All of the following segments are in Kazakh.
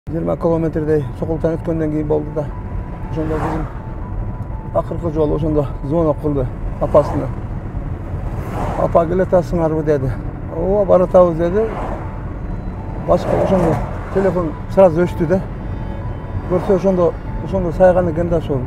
20 километрдей Сокултан өткөндөн кийин болду да. Ошондо кызым акыркы жолу ошондо звонок кылды апасына. Апа келатасыңарбы деди. Ооба баратабыз деди. Башка ошондо телефон сразу өчтү да. Көрсө ошондо сайган экен да ошол.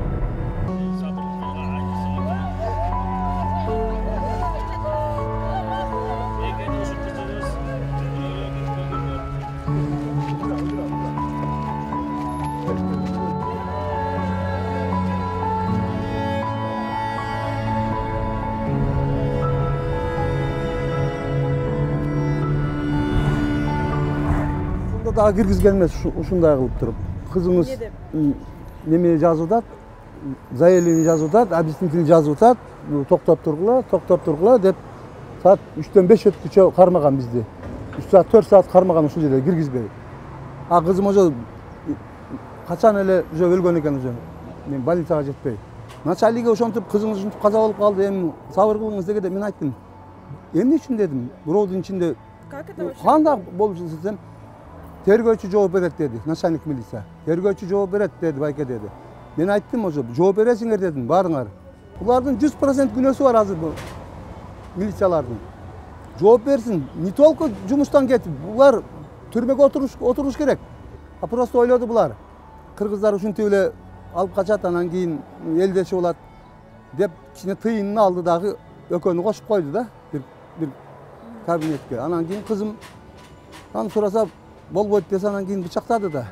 Daha киргизген ушундай кылып туруп. Кызыңыз неме жазып атат, заявление жазып атат, объяснительный жазып атат, токтоп тургула деп саат 3-төн 5 өткүчө кармаган бизди. 3 саат 4 саат кармаган ушул жерде киргизбей. А кызым уже качан эле уже өлгөн экен уже. Мен больницага жетпей. Начальниге ошентип кызыңыз ушинтип каза болуп калды, эми сабыр кылыңыз деге мен айттым. Эмне үчүн дедим? Бирөөдүн ичинде кандай болуп десем, тергөөчү жооп берет деди, начальник милиция. Тергөөчү жооп берет деди, байке деди. Мен айттым уже, жооп бересиңер дедим, барыңар. Булардын 100% күнөөсү бар азыр бул милициялардын. Жооп берсин, не только жумуштан кетип, булар түрмөгө отуруш керек. А просто ойлоду булар. Кыргыздар ушинтип эле алып качат, анан кийин элдеши болот деп кичине тыйынын алды дагы экөөнү кошуп койду да, бир кабинетке. Анан кийин кызым аны сураса болбойт десе, анан кийин бычактады да.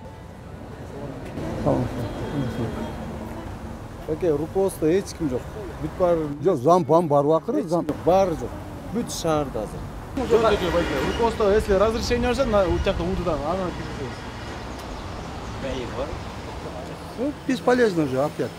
Оке, руководство эч ким жок. Бүт бар. Жок, зампам бар акыры, Баары жок. Бүт шаарда азыр. Жок, байке. Руководство если разрешение берсе, у жакта удудан анан киргизебиз. Бесполезно же опять.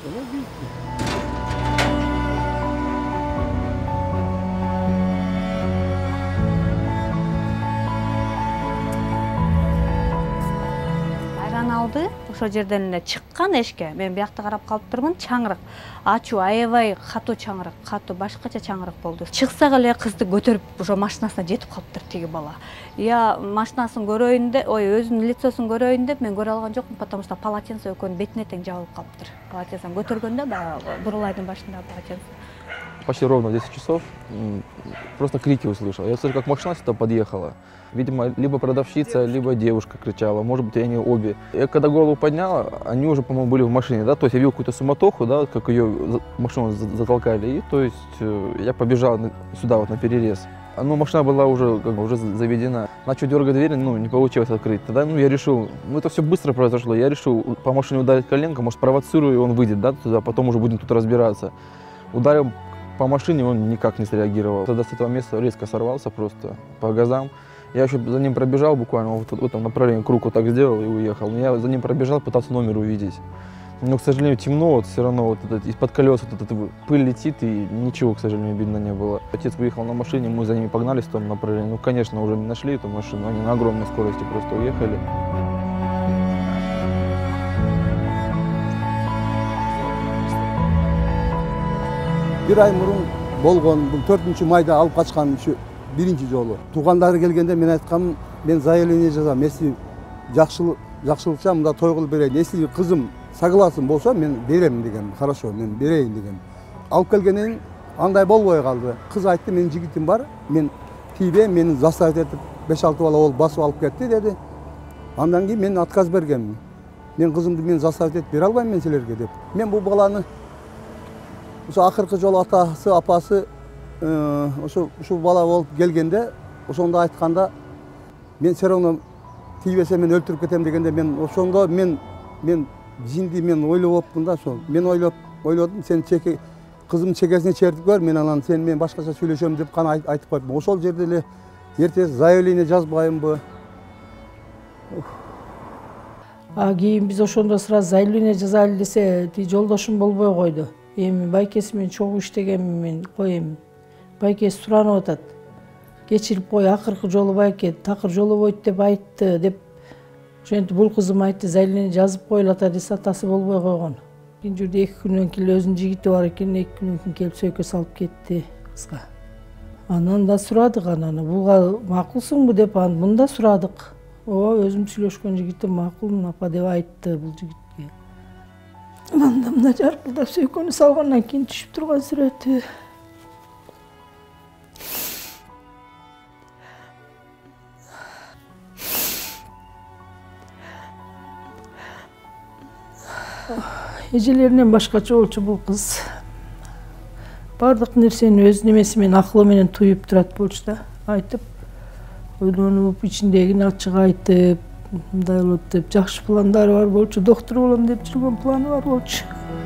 Алды, ошол жерден эле чыккан эшке. Мен биякта карап калып турмун, чаңырык. Ачуу, аябай катуу чаңырык, катуу башкача чаңырык болду. Чыксак эле кызды көтөрүп, ошо машинасына жетип калыптыр тиги бала. Я машинасын көрөйүн деп, өзүнүн лицосун көрөйүн деп мен көрө алган жокмун, потому что полотенце экөөнүн бетине тең жабылып калыптыр. Полотенцени көтөргөндө баягы бурулайдын башындагы полотенце. Почти ровно 10 часов просто крики услышал. Я слышу, как машина сюда подъехала. Видимо, либо продавщица, либо девушка кричала, может быть, они обе. Я когда голову подняла, они уже, по-моему, были в машине, да, то есть я видел какую-то суматоху, да, как ее машину затолкали, и то есть я побежал сюда вот на перерез. Ну, машина была уже, как бы, уже заведена. Начал дергать дверь, ну, не получилось открыть. Тогда, я решил, это все быстро произошло, я решил по машине ударить коленком, может, провоцирую, и он выйдет, да, туда, потом уже будем тут разбираться. Ударил по машине, он никак не среагировал. Тогда с этого места резко сорвался просто по газам. Я еще за ним пробежал буквально, вот в этом направлении круг вот так сделал и уехал. Я за ним пробежал, пытался номер увидеть. Но, к сожалению, темно, вот все равно вот из-под колес вот эта пыль летит, и ничего, к сожалению, видно не было. Отец выехал на машине, мы за ними погнались в том направлении. Ну, конечно, уже не нашли эту машину, они на огромной скорости просто уехали. Бир ай мурун болгон, бул 4 майда алып качкан биринчи жолу. Туугандары келгенде мен айткам, мен заявление жазам, если жакшылыкча мында той кылып берейин. Если кызым согласен болсо, мен берем деген. Хорошо, мен берейин деген. Алып келгенден андай болбой калды. Кыз айтты, менин жигитим бар, мен тийбе, мени заставить этип 5-6 бала болуп басып алып кетти деди. Андан кийин мен отказ бергенмин. Мен кызымды мен заставить этип бере албайм мен силерге деп. Мен бул баланы ошо акыркы жолу атасы, апасы ушул бала болуп келгенде, ошондо айтканда, мен все равно тийбесе мен өлтүрүп кетем дегенде, мен ошондо мен жинди мен ойлоп оптум да, ошо. Мен ойлодум, сен кызым чекесине чертип көр, мен анан сен мен башкача сүйлөшөм деп гана айтып койдум. Ошол жерде эле эртеси заявление жазбайымбы? Кийин биз ошондо сразу заявление жазайлы десе, жолдошум болбой койду. Эми байкеси менен чогуу иштегенмин, мен коем. Байкеси суранып атат. Кечирип кой, акыркы жолу байке такыр жолобойт деп айтты деп. Ошентип бул кызым айтты, заявление жазып коюлат десе, атасы болбой койгон. Кийин жерде 2 күндөн кийин өзүнүн жигити бар экен, 2 күндөн кийин келип сөйкө салып кетти кызга. Анан да сурадык, анан буга макулсуңбу деп мында сурадык. ооба, өзүм сүйлөшкөн жигитим макулмун апа деп айтты бул жигитке. Анда мына жаркылдап сөйкөнү салгандан кийин түшүп турган сүрөтү. Эжелеринен башкача болчу бул кыз. Бардык нерсени өз немеси менен, акылы менен туюп турат болчу да. Айтып, ойлонуп, ичиндегини ачык айтып, мындай болот деп, жакшы пландары бар болчу, доктор болом деп жүргөн планы бар болчу.